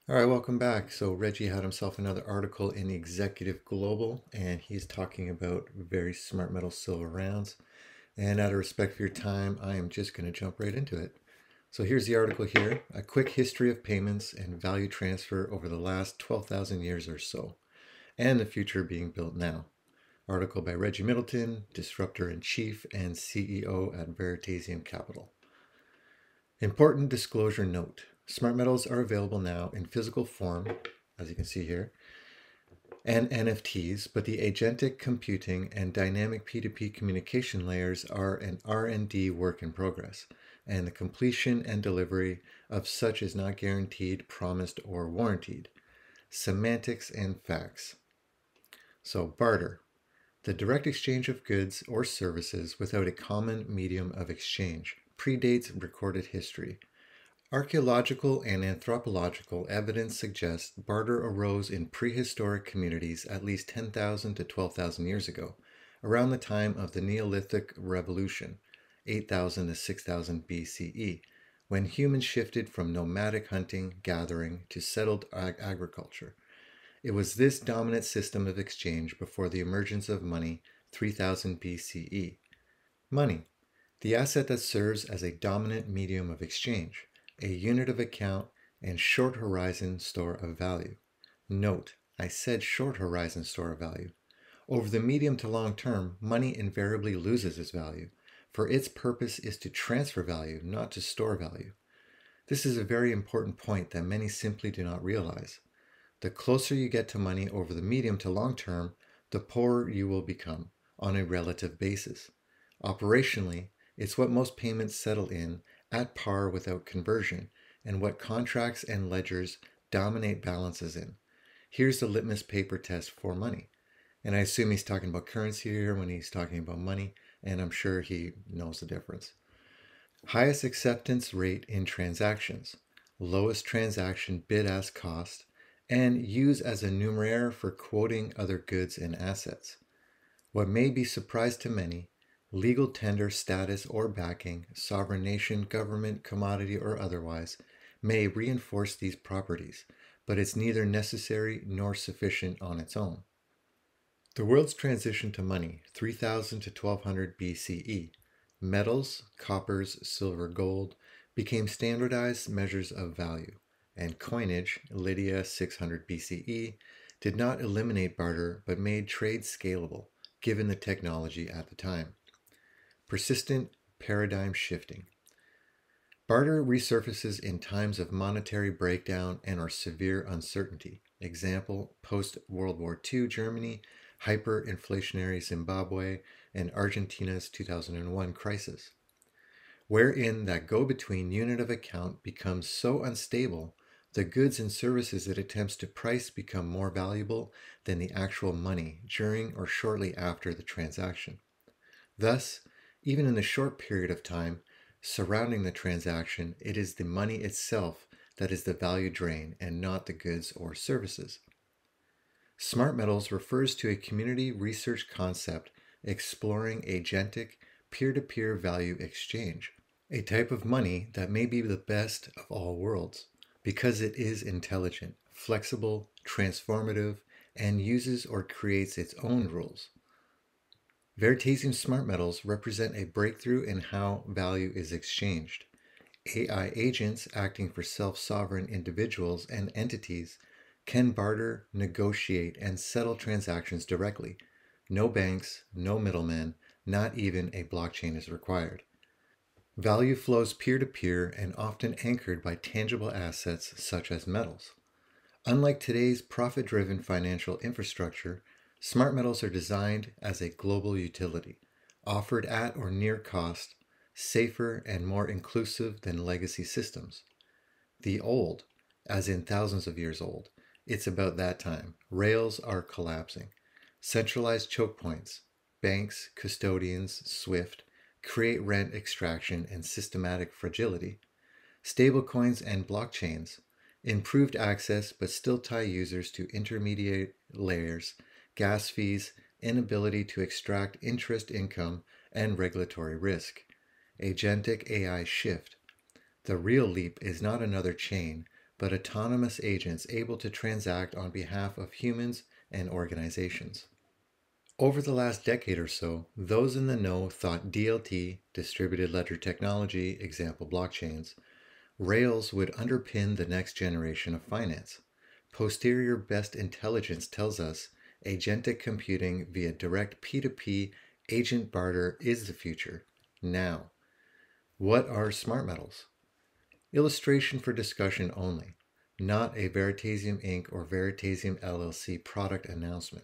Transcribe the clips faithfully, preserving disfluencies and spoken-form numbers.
All right, welcome back. So Reggie had himself another article in Executive Global, and he's talking about very smart metal silver rounds. And out of respect for your time, I am just going to jump right into it. So here's the article here, a quick history of payments and value transfer over the last twelve thousand years or so, and the future being built now. Article by Reggie Middleton, Disruptor-in-Chief and C E O at Veritaseum Capital. Important disclosure note. Smart metals are available now in physical form, as you can see here, and N F Ts, but the agentic computing and dynamic P two P communication layers are an R and D work in progress, and the completion and delivery of such is not guaranteed, promised, or warranted. Semantics and facts. So, barter. The direct exchange of goods or services without a common medium of exchange predates recorded history. Archaeological and anthropological evidence suggests barter arose in prehistoric communities at least ten thousand to twelve thousand years ago, around the time of the Neolithic Revolution, eight thousand to six thousand B C E, when humans shifted from nomadic hunting, gathering to settled ag agriculture. It was this dominant system of exchange before the emergence of money, three thousand B C E. Money, the asset that serves as a dominant medium of exchange, a unit of account, and short horizon store of value. Note, I said short horizon store of value. Over the medium to long term, money invariably loses its value, for its purpose is to transfer value, not to store value. This is a very important point that many simply do not realize. The closer you get to money over the medium to long term, the poorer you will become on a relative basis. Operationally, it's what most payments settle in at par without conversion, and what contracts and ledgers dominate balances in. Here's the litmus paper test for money. And I assume he's talking about currency here when he's talking about money, and I'm sure he knows the difference. Highest acceptance rate in transactions, lowest transaction bid-ask cost, and use as a numeraire for quoting other goods and assets. What may be surprise to many, legal tender status or backing, sovereign nation, government, commodity, or otherwise, may reinforce these properties, but it's neither necessary nor sufficient on its own. The world's transition to money, three thousand to twelve hundred B C E. Metals, coppers, silver, gold, became standardized measures of value, and coinage, Lydia six hundred B C E, did not eliminate barter but made trade scalable, given the technology at the time. Persistent paradigm shifting. Barter resurfaces in times of monetary breakdown and or severe uncertainty. Example, post-World War Two Germany, hyperinflationary Zimbabwe, and Argentina's two thousand one crisis, wherein that go-between unit of account becomes so unstable, the goods and services it attempts to price become more valuable than the actual money during or shortly after the transaction. Thus, even in the short period of time surrounding the transaction, it is the money itself that is the value drain and not the goods or services. Smart metals refers to a community research concept exploring agentic peer-to-peer value exchange, a type of money that may be the best of all worlds because it is intelligent, flexible, transformative, and uses or creates its own rules. Veritaseum smart metals represent a breakthrough in how value is exchanged. A I agents acting for self-sovereign individuals and entities can barter, negotiate, and settle transactions directly. No banks, no middlemen, not even a blockchain is required. Value flows peer-to-peer and often anchored by tangible assets such as metals. Unlike today's profit-driven financial infrastructure, smart metals are designed as a global utility, offered at or near cost, safer and more inclusive than legacy systems. The old, as in thousands of years old, it's about that time. Rails are collapsing. Centralized choke points, banks, custodians, SWIFT, create rent extraction and systematic fragility. Stablecoins and blockchains, improved access but still tie users to intermediate layers, gas fees, inability to extract interest income, and regulatory risk. Agentic A I shift. The real leap is not another chain, but autonomous agents able to transact on behalf of humans and organizations. Over the last decade or so, those in the know thought D L T, distributed ledger technology, example blockchains, Rails would underpin the next generation of finance. Posterior best intelligence tells us agentic computing via direct P two P agent barter is the future. Now, what are smart metals? Illustration for discussion only, not a Veritaseum Incorporated or Veritaseum L L C product announcement,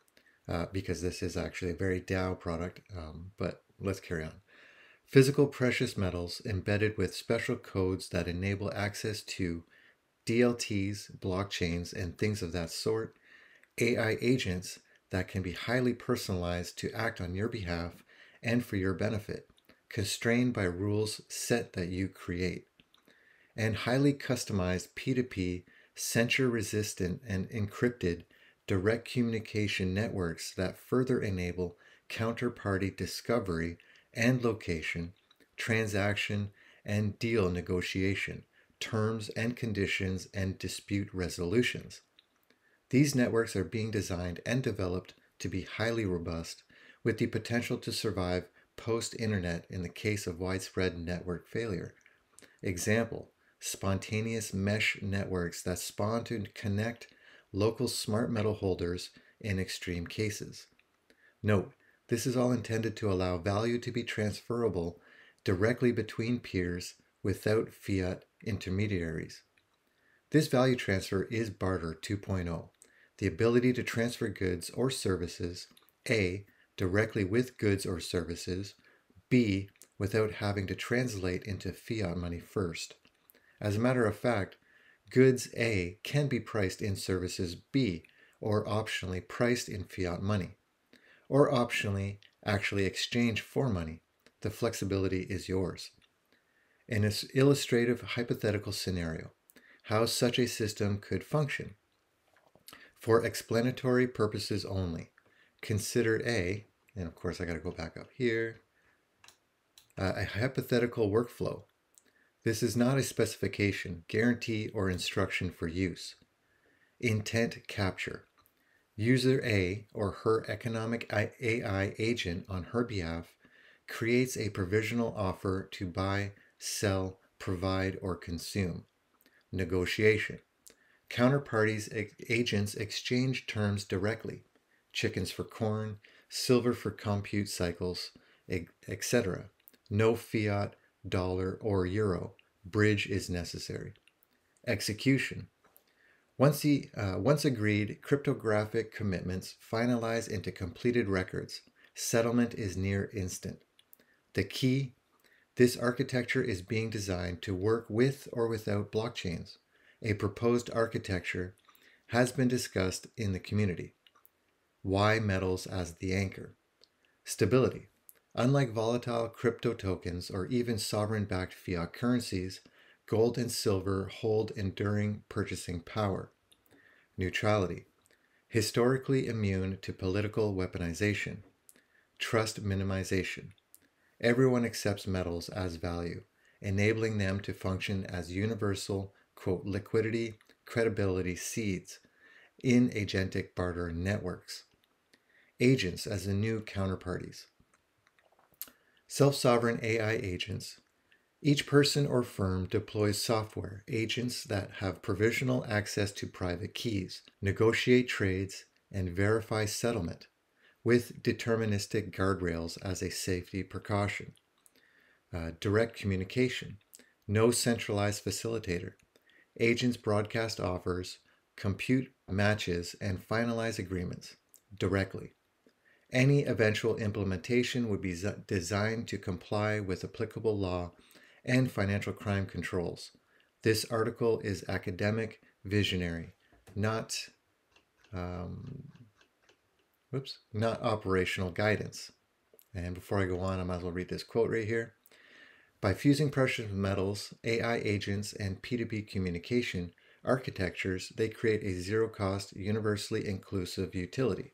uh, because this is actually a very DAO product, um, but let's carry on. Physical precious metals embedded with special codes that enable access to D L Ts, blockchains, and things of that sort, A I agents that can be highly personalized to act on your behalf and for your benefit, constrained by rules set that you create, and highly customized P two P, censure-resistant and encrypted direct communication networks that further enable counterparty discovery and location, transaction and deal negotiation, terms and conditions, and dispute resolutions. These networks are being designed and developed to be highly robust, with the potential to survive post-internet in the case of widespread network failure. Example, spontaneous mesh networks that spawn to connect local smart metal holders in extreme cases. Note, this is all intended to allow value to be transferable directly between peers without fiat intermediaries. This value transfer is barter two point oh, the ability to transfer goods or services, A, directly with goods or services, B, without having to translate into fiat money first. As a matter of fact, goods A can be priced in services B, or optionally priced in fiat money, or optionally actually exchange for money. The flexibility is yours. In an illustrative hypothetical scenario, how such a system could function. For explanatory purposes only, consider A, and of course I got to go back up here, uh, a hypothetical workflow. This is not a specification, guarantee, or instruction for use. Intent capture. User A or her economic A I agent on her behalf creates a provisional offer to buy, sell, provide, or consume. Negotiation. Counterparties agents exchange terms directly. Chickens for corn, silver for compute cycles, et cetera. No fiat, dollar, or euro. Bridge is necessary. Execution. Once, the, uh, once agreed, cryptographic commitments finalize into completed records. Settlement is near instant. The key, this architecture is being designed to work with or without blockchains. A proposed architecture has been discussed in the community. Why metals as the anchor? Stability. Unlike volatile crypto tokens or even sovereign-backed fiat currencies, gold and silver hold enduring purchasing power. Neutrality. Historically immune to political weaponization. Trust minimization. Everyone accepts metals as value, enabling them to function as universal, quote, liquidity, credibility seeds in agentic barter networks. Agents as the new counterparties. Self-sovereign A I agents. Each person or firm deploys software, agents that have provisional access to private keys, negotiate trades, and verify settlement, with deterministic guardrails as a safety precaution. Uh, direct communication. No centralized facilitator. Agents broadcast offers, compute matches, and finalize agreements directly. Any eventual implementation would be designed to comply with applicable law and financial crime controls. This article is academic, visionary, not, um, whoops, not operational guidance. And before I go on, I might as well read this quote right here. By fusing precious metals, A I agents, and P two P communication architectures, they create a zero-cost, universally inclusive utility.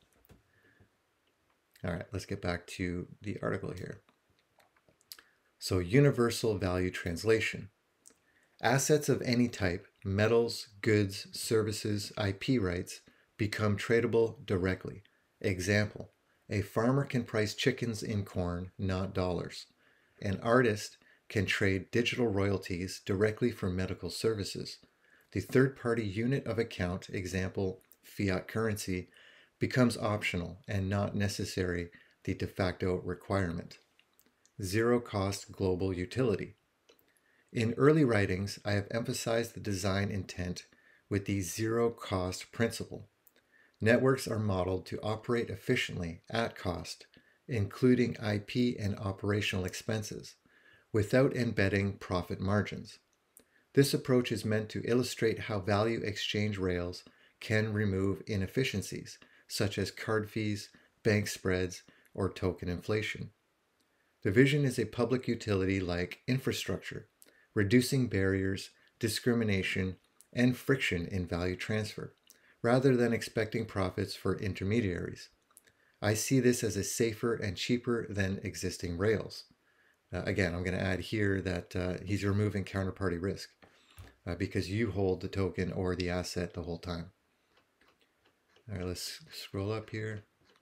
All right, let's get back to the article here. So, universal value translation. Assets of any type, metals, goods, services, I P rights, become tradable directly. Example, a farmer can price chickens in corn, not dollars. An artist can trade digital royalties directly for medical services. The third-party unit of account, example, fiat currency, becomes optional and not necessary the de facto requirement. Zero-cost global utility. In early writings, I have emphasized the design intent with the zero-cost principle. Networks are modeled to operate efficiently at cost, including I P and operational expenses, without embedding profit margins. This approach is meant to illustrate how value exchange rails can remove inefficiencies, such as card fees, bank spreads, or token inflation. The vision is a public utility like infrastructure, reducing barriers, discrimination, and friction in value transfer, rather than expecting profits for intermediaries. I see this as a safer and cheaper than existing rails. Uh, again, I'm going to add here that uh, he's removing counterparty risk uh, because you hold the token or the asset the whole time. All right, let's scroll up here.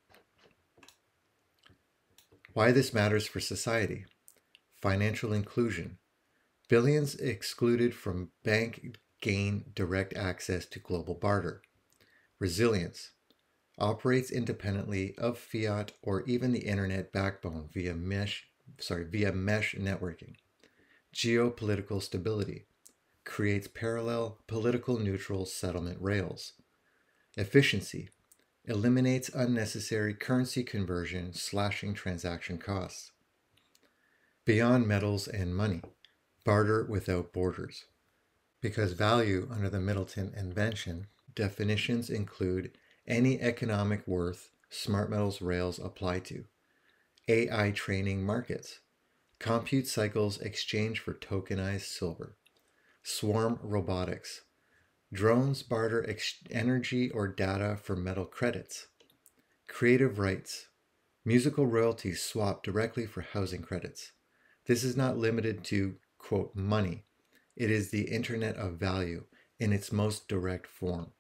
Why this matters for society. Financial inclusion. Billions excluded from bank gain direct access to global barter. Resilience. Operates independently of fiat or even the internet backbone via mesh, sorry, via mesh networking. Geopolitical stability. Creates parallel political neutral settlement rails. Efficiency. Eliminates unnecessary currency conversion, slashing transaction costs. Beyond metals and money. Barter without borders. Because value under the Middleton invention, definitions include any economic worth smart metals rails apply to. A I training markets. Compute cycles exchange for tokenized silver. Swarm robotics. Drones barter energy or data for metal credits. Creative rights. Musical royalties swap directly for housing credits. This is not limited to, quote, money. It is the Internet of value in its most direct form.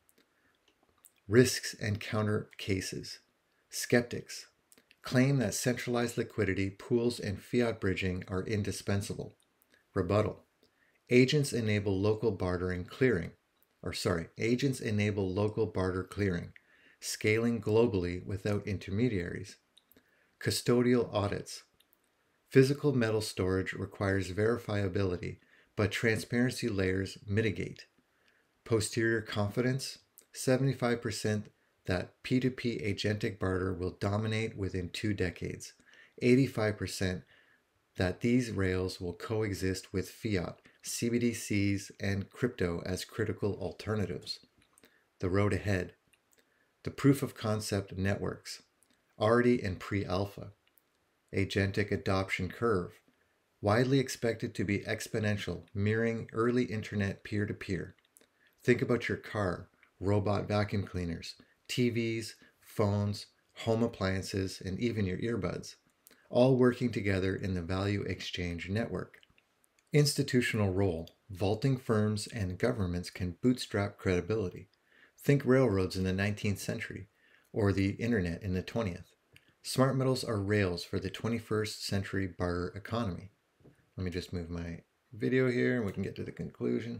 Risks and counter cases. Skeptics claim that centralized liquidity, pools, and fiat bridging are indispensable. Rebuttal. Agents enable local bartering clearing. Or sorry, agents enable local barter clearing, scaling globally without intermediaries. Custodial audits. Physical metal storage requires verifiability, but transparency layers mitigate. Posterior confidence. seventy-five percent that P two P agentic barter will dominate within two decades. eighty-five percent that these rails will coexist with fiat, C B D Cs, and crypto as critical alternatives. The road ahead. The proof of concept networks, already in pre-alpha. Agentic adoption curve, widely expected to be exponential, mirroring early internet peer-to-peer. Think about your car, robot vacuum cleaners, T Vs, phones, home appliances, and even your earbuds, all working together in the value exchange network. Institutional role. Vaulting firms and governments can bootstrap credibility. Think railroads in the nineteenth century, or the internet in the twentieth. Smart metals are rails for the twenty-first century barter economy. Let me just move my video here and we can get to the conclusion.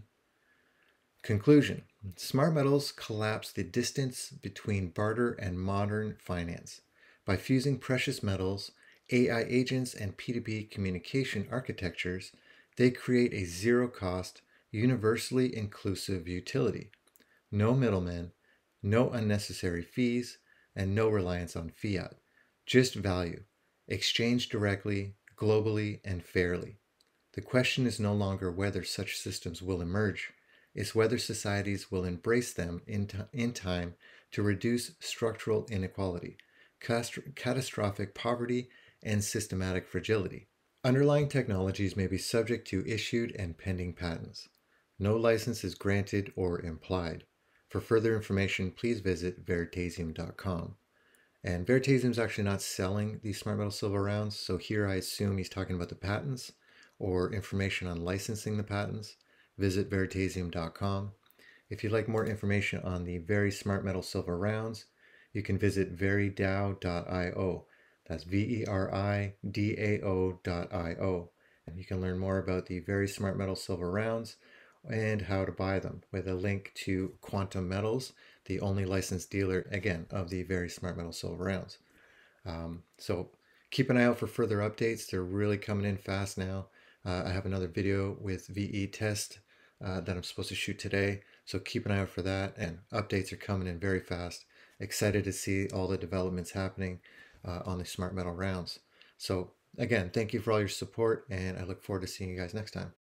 Conclusion. Smart metals collapse the distance between barter and modern finance. By fusing precious metals, A I agents, and P two P communication architectures, they create a zero-cost, universally inclusive utility. No middlemen, no unnecessary fees, and no reliance on fiat. Just value, exchanged directly, globally, and fairly. The question is no longer whether such systems will emerge, it's whether societies will embrace them in, in time to reduce structural inequality, catastrophic poverty, and systematic fragility. Underlying technologies may be subject to issued and pending patents. No license is granted or implied. For further information, please visit Veritaseum dot com. And Veritaseum is actually not selling these smart metal silver rounds, so here I assume he's talking about the patents or information on licensing the patents. visit Veritaseum dot com. If you'd like more information on the Very Smart Metal Silver Rounds, you can visit veri dao dot i o. That's V E R I D A O dot I O. And you can learn more about the Very Smart Metal Silver Rounds and how to buy them with a link to Quantum Metals, the only licensed dealer, again, of the Very Smart Metal Silver Rounds. Um, so keep an eye out for further updates. They're really coming in fast now. Uh, I have another video with V E test uh, that I'm supposed to shoot today. So keep an eye out for that, and updates are coming in very fast. Excited to see all the developments happening uh, on the Smart Metal rounds. So again, thank you for all your support, and I look forward to seeing you guys next time.